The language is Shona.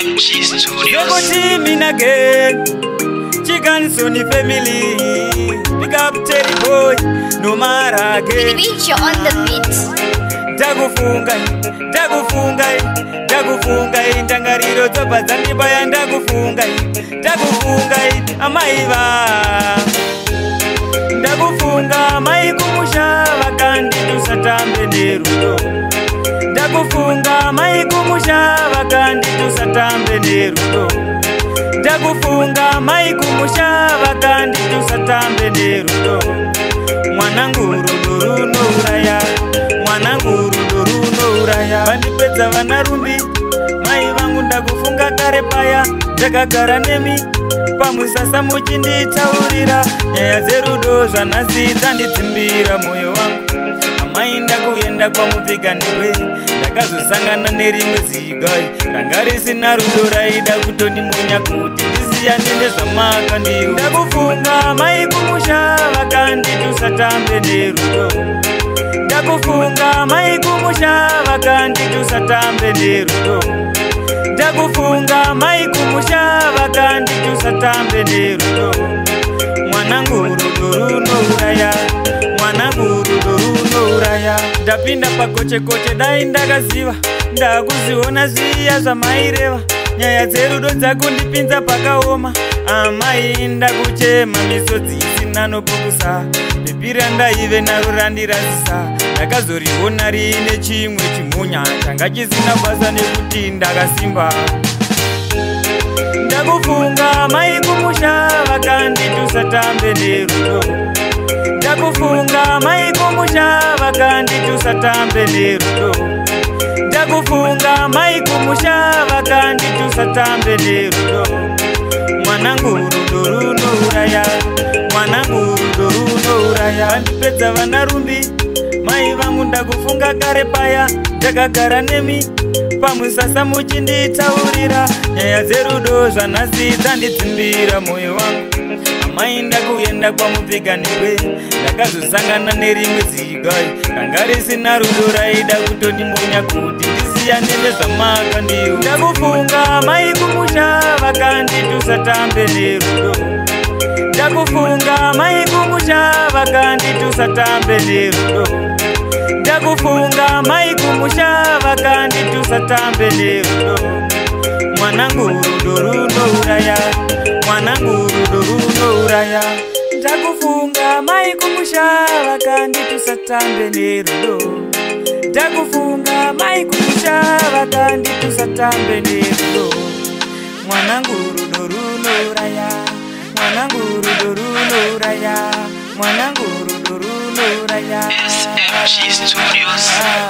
SMG Studios. Go team in again. Chicken Sony family. Pick up Terry boy. No matter again. Video on the beat. Dagufungai Tangariro topa zandiba ya Dagufungai amaiva. Dagufunga maikumusha vakandi tusatambe nerudo. Dagufunga maikumusha vakandi tusatambe nerudo. Dagufunga maikumusha vakandi tusatambe nerudo. Mwananguru runo uraya. Mwananguru runo uraya. Vandipedza vanarumbi mai vangu ndakufunga kare paya. Ndakagara nemi pamusasa muchinditaurira nyaya dzerudo zvanhasi dzandidzimbira moyo wangu. Amai ndakuenda kwamupfiganirwe ndakazosangana nerimwe zigai ranga risina rudo raida kutonimunya kuti ndisiyane nezvamakandiwo. Ndakufunga mai kumusha vakanditusatambe nerudo. Ndakufunga mai kumusha vakanditusatambe nerudo. Ndakufunga mai kumusha vakanditusatambe nerudo. Mwanangu rudo runo uraya. Mwanangu rudo runo uraya. Ndapinda pakoche dai ndakaziva ndakuziona zviya zvamaireva. Nyaya dzerudo dzakundipinza pakaoma. Amai ndakuchema misodzi isina nopokusa. Bhibhira ndaive naro randirazisa. Ndakazoriona riine chimwe chimunya changa chisina basa nekuti ndakasimba. Ndakufunga mai kumusha vakanditusatambe nerudo. Ndakufunga mai kumusha vakanditusatambe nerudo. Ndakufunga mai kumusha vakanditusatambe nerudo. Mwanangu rudo runo uraya. Mwanangu rudo runo uraya. Vandipedza vanarumbi mai vangu ndakufunga kare paya. Ndakagara nemi pamusasa muchinditaurira nyaya dzerudo zvanhasi dzandidzimbira moyo wangu. Amai ndakuenda kwamupfiganirwe ndakazosangana nerimwe zigai ranga risina rudo raida kutonimunya kuti ndisiyane nezvamakandiwo. Ndakufunga mai kumusha vakanditusatambe nerudo. Ndakufunga mai kumusha vakanditusatambe nerudo. Ndakufunga mai kumusha vakanditusatambe nerudo. Mwanangu rudo runo uraya. Mwanangu rudo runo uraya. Ndakufunga mai kumusha vakanditusatambe nerudo. Ndakufunga mai kumusha vakanditusatambe nerudo. Mwanangu rudo runo uraya. Mwanangu rudo runo uraya. Mwanangu rudo runo uraya. SMG Studios.